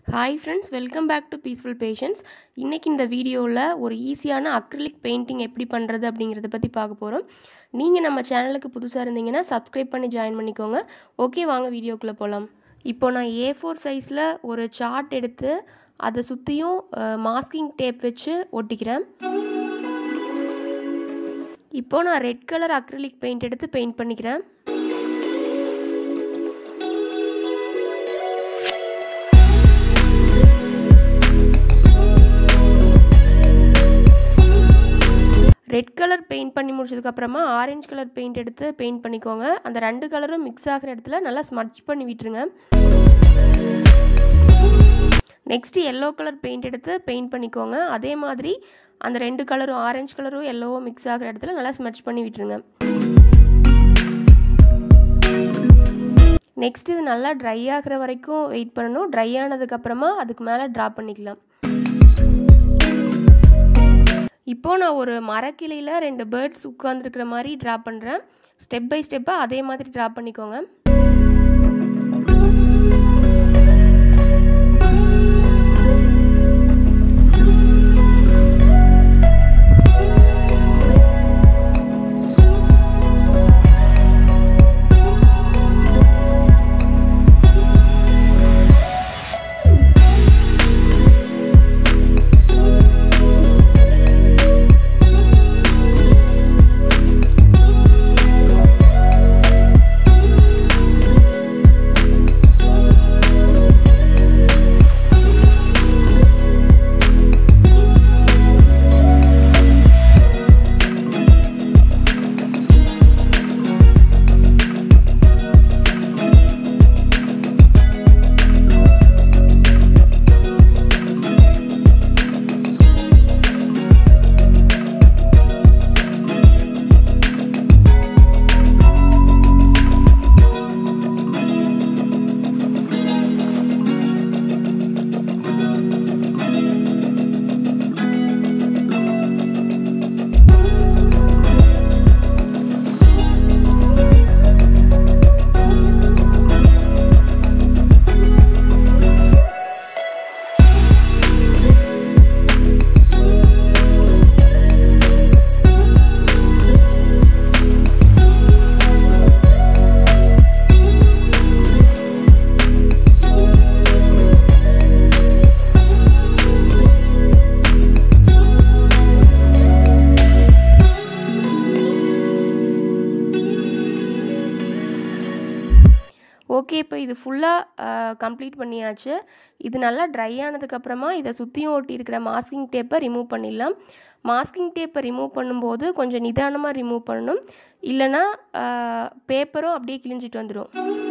Hi friends, welcome back to Peaceful Patience. இன்னைக்கு இந்த வீடியோல ஒரு ஈஸியான அக்ரிலிக் பெயிண்டிங் எப்படி பண்றது அப்படிங்கறத பத்தி பார்க்க போறோம். நீங்க நம்ம சேனலுக்கு புதுசா இருந்தீங்கன்னா Subscribe பண்ணி ஜாயின் பண்ணிக்கோங்க. ஓகே, வாங்க வீடியோக்குள்ள போலாம். இப்போ நான் A4 சைஸ்ல ஒரு சார்ட் எடுத்து அதை சுத்தியும் மாஸ்கிங் டேப் வச்சு ஒட்டிக்கிறேன். இப்போ நான் ரெட் கலர் அக்ரிலிக் பெயிண்ட் எடுத்து பெயிண்ட் பண்ணிக்கிறேன். ரெட் கலர் பெயிண்ட் பண்ணி முடிச்சதுக்கு அப்புறமா ஆரஞ்சு கலர் பெயிண்ட் எடுத்து பெயிண்ட் பண்ணிக்கோங்க. அந்த ரெண்டு கலரும் மிக்ஸ் ஆகிற இடத்துல நல்லா ஸ்மட்ச் பண்ணி விட்டுருங்க. நெக்ஸ்ட் yellow கலர் பெயிண்ட் எடுத்து பெயிண்ட் பண்ணிக்கோங்க. அதே மாதிரி அந்த ரெண்டு கலரும் ஆரஞ்சு கலரும் yellowவும் மிக்ஸ் ஆகிற இடத்துல நல்லா ஸ்மட்ச் பண்ணி விட்டுருங்க. நெக்ஸ்ட் இது நல்லா ட்ரை ஆகிற வரைக்கும் வெயிட் பண்ணணும். ட்ரை ஆனதுக்கு அப்புறமா அதுக்கு மேலே ட்ரா பண்ணிக்கலாம். இப்போ நான் ஒரு மரக்கிளையில் ரெண்டு பேர்ட்ஸ் உட்கார்ந்துருக்கிற மாதிரி ட்ரா பண்ணுறேன். ஸ்டெப் பை ஸ்டெப்பாக அதே மாதிரி ட்ரா பண்ணிக்கோங்க. ஓகே, இப்போ இது ஃபுல்லாக கம்ப்ளீட் பண்ணியாச்சு. இது நல்லா ட்ரை ஆனதுக்கப்புறமா இதை சுற்றியும் ஒட்டி இருக்கிற மாஸ்கிங் டேப்பை ரிமூவ் பண்ணிடலாம். மாஸ்கிங் டேப்பை ரிமூவ் பண்ணும்போது கொஞ்சம் நிதானமாக ரிமூவ் பண்ணணும், இல்லைன்னா பேப்பரும் அப்படியே கிழிஞ்சிட்டு வந்துடும்.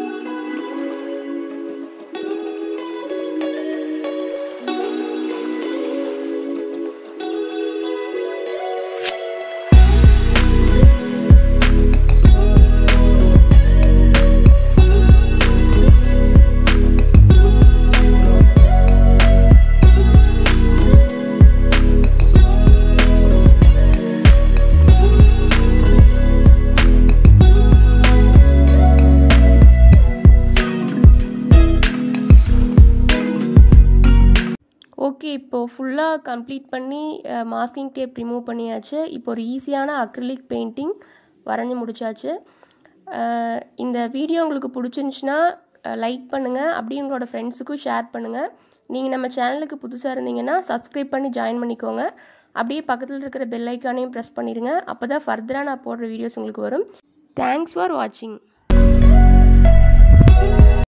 ஓகே, இப்போது ஃபுல்லாக கம்ப்ளீட் பண்ணி மாஸ்கிங் டேப் ரிமூவ் பண்ணியாச்சு. இப்போ ஒரு ஈஸியான அக்ரிலிக் பெயிண்டிங் வரைஞ்சி முடிச்சாச்சு. இந்த வீடியோ உங்களுக்கு பிடிச்சிருந்துச்சுன்னா லைக் பண்ணுங்கள், அப்படியே உங்களோட ஃப்ரெண்ட்ஸுக்கும் ஷேர் பண்ணுங்கள். நீங்கள் நம்ம சேனலுக்கு புதுசாக இருந்தீங்கன்னா Subscribe பண்ணி ஜாயின் பண்ணிக்கோங்க. அப்படியே பக்கத்தில் இருக்கிற பெல் ஐக்கானையும் ப்ரெஸ் பண்ணிடுங்க. அப்போ தான் ஃபர்தராக நான் போடுற வீடியோஸ் உங்களுக்கு வரும். தேங்க்ஸ் ஃபார் வாட்சிங்.